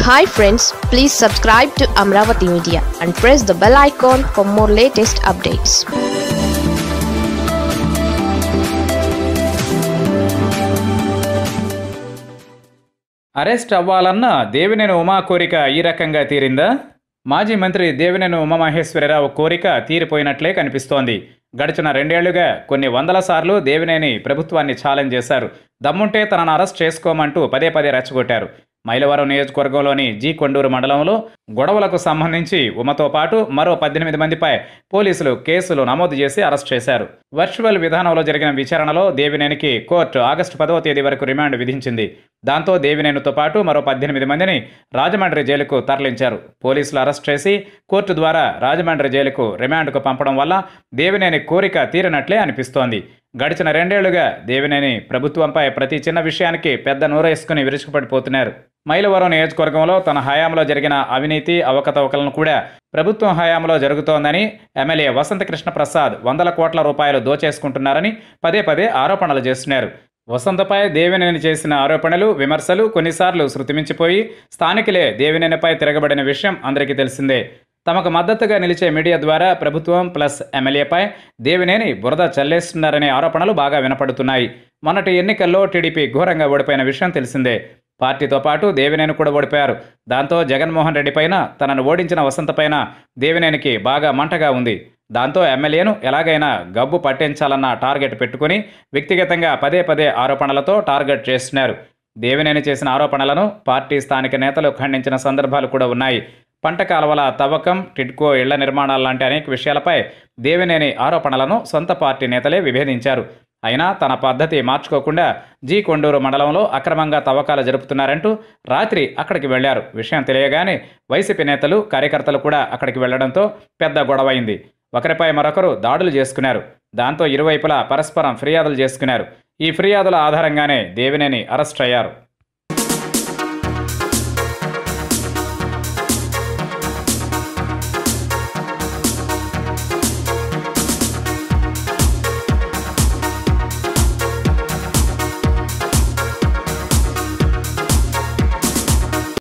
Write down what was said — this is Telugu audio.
Hi friends, please subscribe to Amaravathi Media and press the bell icon for more latest updates. Arrest అవ్వాలన్న దేవినేని ఉమా కోరిక ఈ రకంగా తీరిందా? మాజీ మంత్రి దేవినేని ఉమామహేశ్వరరావు కోరిక తీరిపోయినట్లే కనిపిస్తోంది. గడిచిన రెండేళ్లుగా కొన్ని వందల సార్లు దేవినేని ప్రభుత్వాన్ని ఛాలెంజ్ చేశారు. దమ్ముంటే తనను అరెస్ట్ చేసుకోమంటూ పదే పదే రెచ్చగొట్టారు. మైలవరం నియోజకవర్గంలోని జీ కొండూరు మండలంలో గొడవలకు సంబంధించి ఉమతో పాటు మరో 18 మందిపై పోలీసులు కేసులు నమోదు చేసి అరెస్ట్ చేశారు. వర్చువల్ విధానంలో జరిగిన విచారణలో దేవినేనికి కోర్టు ఆగస్టు 10వ తేదీ వరకు రిమాండ్ విధించింది. దాంతో దేవినేనితో పాటు మరో 18 మందిని రాజమండ్రి జైలుకు తరలించారు. పోలీసులు అరెస్ట్ చేసి కోర్టు ద్వారా రాజమండ్రి జైలుకు రిమాండ్కు పంపడం వల్ల దేవినేని కోరిక తీరినట్లే అనిపిస్తోంది. గడిచిన రెండేళ్లుగా దేవినేని ప్రభుత్వంపై ప్రతి చిన్న విషయానికి పెద్ద నోరేసుకుని విరుచుకుపడిపోతున్నారు. మైలవరం నియోజకవర్గంలో తన హయాంలో జరిగిన అవినీతి అవకతవకలను కూడా ప్రభుత్వం హయాంలో జరుగుతోందని ఎమ్మెల్యే వసంతకృష్ణ ప్రసాద్ వందల కోట్ల రూపాయలు దోచేసుకుంటున్నారని పదే పదే ఆరోపణలు చేస్తున్నారు. వసంతపై దేవినేని చేసిన ఆరోపణలు, విమర్శలు కొన్నిసార్లు శృతిమించిపోయి స్థానికులే దేవినేనిపై తిరగబడిన విషయం అందరికీ తెలిసిందే. తమకు మద్దతుగా నిలిచే మీడియా ద్వారా ప్రభుత్వం ప్లస్ ఎమ్మెల్యేపై దేవినేని బురద చల్లేస్తున్నారనే ఆరోపణలు బాగా వినపడుతున్నాయి. మొన్నటి ఎన్నికల్లో టీడీపీ ఘోరంగా ఓడిపోయిన విషయం తెలిసిందే. పార్టీతో పాటు దేవినేని కూడా ఓడిపోయారు. దాంతో జగన్మోహన్ రెడ్డి పైన, తనను ఓడించిన వసంతపైన దేవినేనికి బాగా మంటగా ఉంది. దాంతో ఎమ్మెల్యేను ఎలాగైనా గబ్బు పట్టించాలన్న టార్గెట్ పెట్టుకుని వ్యక్తిగతంగా పదే పదే ఆరోపణలతో టార్గెట్ చేస్తున్నారు. దేవినేని చేసిన ఆరోపణలను పార్టీ స్థానిక నేతలు ఖండించిన సందర్భాలు కూడా ఉన్నాయి. పంట కాలువల తవ్వకం, టిడ్కో ఇళ్ల నిర్మాణాలు లాంటి అనేక విషయాలపై దేవినేని ఆరోపణలను సొంత పార్టీ నేతలే విభేదించారు. అయినా తన పద్ధతి మార్చుకోకుండా జీ కొండూరు మండలంలో అక్రమంగా తవ్వకాలు జరుపుతున్నారంటూ రాత్రి అక్కడికి వెళ్లారు. విషయం తెలియగానే వైసీపీ నేతలు, కార్యకర్తలు కూడా అక్కడికి వెళ్లడంతో పెద్ద గొడవైంది. ఒకరిపై మరొకరు దాడులు చేసుకున్నారు. దాంతో ఇరువైపులా పరస్పరం ఫిర్యాదులు చేసుకున్నారు. ఈ ఫిర్యాదుల ఆధారంగానే దేవినేని అరెస్ట్ అయ్యారు.